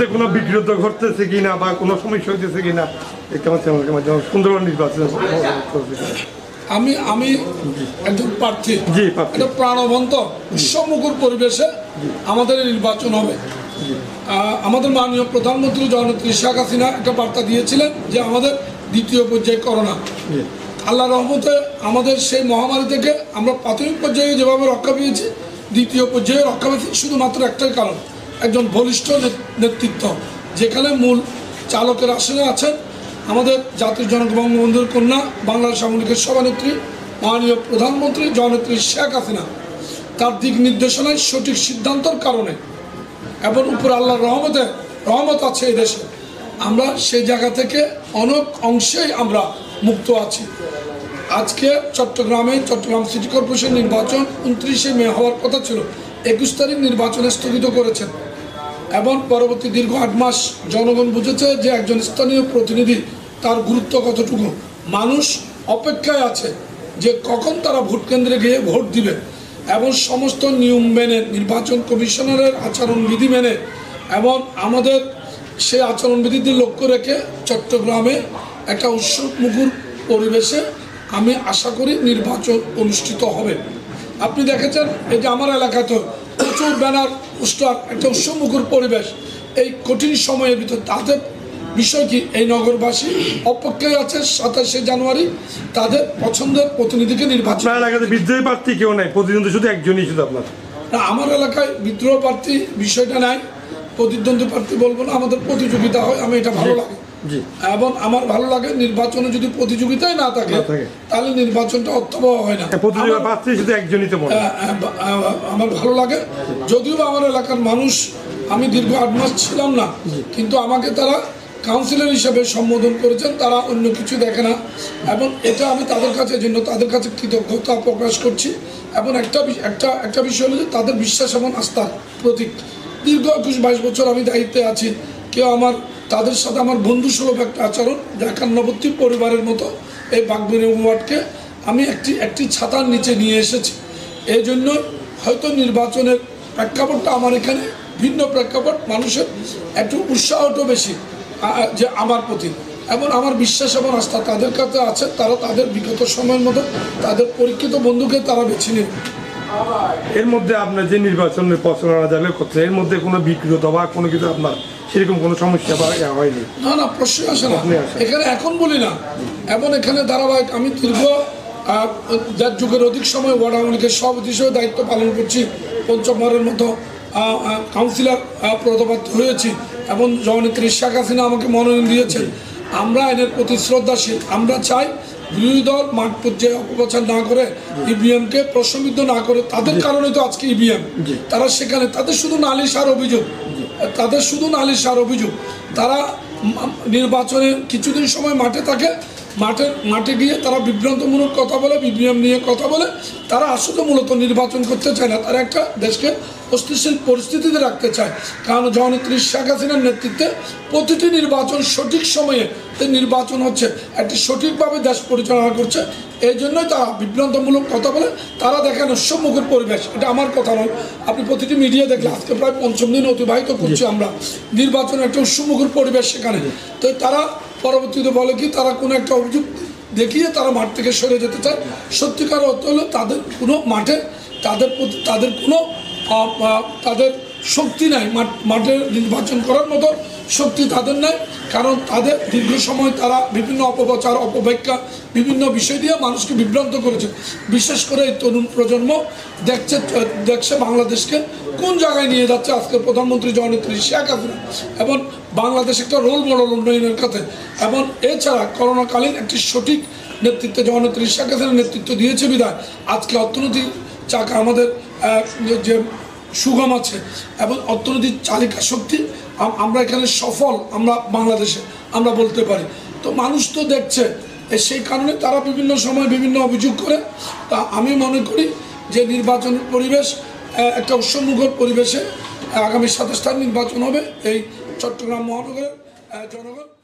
কোনো বিঘ্নতা ঘটতেছে কিনা বা কোনো সমস্যা হইতেছে কিনা সুন্দরবন নির্বাচন? আমি একজন প্রার্থী, একটা প্রাণবন্ত উৎসবমুখর পরিবেশে আমাদের নির্বাচন হবে। আমাদের মাননীয় প্রধানমন্ত্রী জননেত্রী শেখ হাসিনা একটা বার্তা দিয়েছিলেন যে আমাদের দ্বিতীয় পর্যায়ে করোনা, আল্লাহ রহমতে আমাদের সেই মহামারী থেকে আমরা প্রাথমিক পর্যায়ে যেভাবে রক্ষা পেয়েছি, দ্বিতীয় পর্যায়ে রক্ষা পেয়েছি শুধুমাত্র একটাই কারণ, একজন বলিষ্ঠ নেতৃত্ব। যেখানে মূল চালকের আসনে আছেন আমাদের জাতির জনক বঙ্গবন্ধুর কন্যা, বাংলাদেশ আওয়ামী লীগের সভানেত্রী মাননীয় প্রধানমন্ত্রী জননেত্রী শেখ হাসিনা, তার দিক নির্দেশনায় সঠিক সিদ্ধান্তর কারণে এবং উপর আল্লাহর রহমত আছে এই দেশে, আমরা সেই জায়গা থেকে অনেক অংশেই আমরা মুক্ত আছি। আজকে চট্টগ্রাম সিটি কর্পোরেশন নির্বাচন 29শে মে হওয়ার কথা ছিল, 21 তারিখ নির্বাচনে স্থগিত করেছেন এবং পরবর্তী দীর্ঘ 8 মাস জনগণ বুঝেছে যে একজন স্থানীয় প্রতিনিধি তার গুরুত্ব কতটুকু। মানুষ অপেক্ষায় আছে যে কখন তারা ভোট কেন্দ্রে গিয়ে ভোট দিবে এবং সমস্ত নিয়ম মেনে, নির্বাচন কমিশনারের আচরণবিধি মেনে এবং আমাদের সেই আচরণবিধিতে লক্ষ্য রেখে চট্টগ্রামে একটা উৎসবমুখর পরিবেশে আমি আশা করি নির্বাচন অনুষ্ঠিত হবে। আপনি দেখেছেন এই যে আমার এলাকাতে প্রচুর ব্যানার, পোস্টার, একটা উৎসবমুখর পরিবেশ। এই কঠিন সময়ের ভিতর তাদের বিষয় কি, এই নগরবাসী অপেক্ষায় আছে 27শে জানুয়ারি তাদের পছন্দের প্রতিনিধিকে নির্বাচন। আপনার এলাকাতে বিদ্রোহী প্রার্থী কেউ নাই, প্রতিদ্বন্দ্বী শুধু একজনই শুধু আপনার? না, আমার এলাকায় বিদ্রোহ প্রার্থী বিষয়টা নাই, প্রতিদ্বন্দ্বী প্রার্থী বলবো না, আমাদের প্রতিযোগিতা হয়, আমি এটা ভালো লাগে এবং আমার ভালো লাগে নির্বাচনে যদি প্রতিযোগিতায় না থাকে তাহলে নির্বাচনটা অর্থবহ হয় না। আমার ভালো লাগে, যদিও আমার এলাকার মানুষ, আমি দীর্ঘ 8 মাস ছিলাম না, কিন্তু আমাকে তারা কাউন্সিলর হিসেবে সম্বোধন করেছেন, তারা অন্য কিছু দেখে না এবং এটা আমি তাদের কাছে কৃতজ্ঞতা প্রকাশ করছি। এবং একটা বিষয় হলো যে তাদের বিশ্বাস এবং আস্থার প্রতীক। দীর্ঘ 21-22 বছর আমি দায়িত্বে আছি, কেউ তাদের সাথে আমার বন্ধুসুলভ একটা আচরণ, 51 পরিবারের মতো এই বাগবিনী ওয়ার্ডকে আমি একটি ছাতার নিচে নিয়ে এসেছি। এই জন্য হয়তো নির্বাচনের প্রেক্ষাপটটা আমার এখানে ভিন্ন প্রেক্ষাপট, মানুষের একটু উৎসাহটা বেশি যে আমার প্রতি, এবং আমার বিশ্বাস এবং আস্থা তাদের কাছে আছে। তারা তাদের বিগত সময়ের মতো তাদের পরীক্ষিত বন্ধুকে তারা বেছে নেবে। এর মধ্যে আপনার যে নির্বাচনের প্রচারণা যাবে করছে, এর মধ্যে কোনো বিকৃত বা কোনো কিছু আপনার সেরকম কোনো সমস্যা বা হয়নি? না, প্রশ্নই আসে না এখানে, এখন বলি না। এবং এখানে ধারাবাহিক আমি দীর্ঘ 1.5 যুগের অধিক সময় ওয়ার্ড আওয়ামী লীগের সভাপতি হিসেবে দায়িত্ব পালন করছি, পঞ্চমবারের মতো কাউন্সিলর পদপ্রাপ্ত হয়েছি এবং জননেত্রী শেখ হাসিনা আমাকে মনোনয়ন দিয়েছেন। আমরা এদের প্রতি শ্রদ্ধাশীল। আমরা চাই বিরোধী দল মাঠ পর্যায়ে অপপ্রচার না করে, ইভিএমকে প্রশ্নবিদ্ধ না করে, তাদের কারণে তো আজকে ইভিএম, তারা সেখানে তাদের শুধু নালিশ আর অভিযোগ, তারা নির্বাচনে কিছুদিন সময় মাঠে থাকে, মাঠে গিয়ে তারা বিভ্রান্তমূলক কথা বলে, ইভিএম নিয়ে কথা বলে, তারা আসলে মূলত নির্বাচন করতে চায় না, তারা একটা দেশকে অস্থিতিশীল পরিস্থিতিতে রাখতে চায়। কারণ জননেত্রী শেখ হাসিনার নেতৃত্বে প্রতিটি নির্বাচন সঠিক সময়ে নির্বাচন হচ্ছে, একটি সঠিকভাবে দেশ পরিচালনা করছে। এই জন্যই তারা বিভ্রান্তমূলক কথা বলে, তারা দেখেন উৎসবমুখর পরিবেশ। এটা আমার কথা নয়, আপনি প্রতিটি মিডিয়া দেখলে আজকে প্রায় 5ম দিন অতিবাহিত করছি আমরা, নির্বাচনের একটা উৎসবমুখর পরিবেশ সেখানে। তো তারা পরবর্তীতে বলে কি, তারা কোনো একটা অভিযোগ দেখিয়ে তারা মাঠ থেকে সরে যেতে চায়। সত্যিকার অর্থ হলো তাদের কোনো মাঠে তাদের কোনো তাদের শক্তি নাই, মাঠে নির্বাচন করার মতো শক্তি তাদের নাই। কারণ তাদের দীর্ঘ সময় তারা বিভিন্ন অপপ্রচার, অপব্যাখ্যা, বিভিন্ন বিষয় দিয়ে মানুষকে বিভ্রান্ত করেছে। বিশেষ করে এই তরুণ প্রজন্ম দেখছে বাংলাদেশকে কোন জায়গায় নিয়ে যাচ্ছে আজকের প্রধানমন্ত্রী জননেত্রী শেখ হাসিনা, এবং বাংলাদেশ একটা রোল মডেল উন্নয়নের কাছে। এবং এছাড়া করোনাকালীন একটি সঠিক নেতৃত্বে জননেত্রী শেখ হাসিনার নেতৃত্ব দিয়েছে বিধায় আজকে অর্থনৈতিক চাকা আমাদের যে সুগম আছে এবং অর্থনৈতিক চালিকা শক্তি আমরা এখানে সফল, আমরা বাংলাদেশে আমরা বলতে পারি। তো মানুষ তো দেখছে, সেই কারণে তারা বিভিন্ন সময় বিভিন্ন অভিযোগ করে। তা আমি মনে করি যে নির্বাচন পরিবেশ একটা উৎসবমুখর পরিবেশে আগামী 27 তারিখ নির্বাচন হবে। এই চট্টগ্রাম মহানগরের জনগণ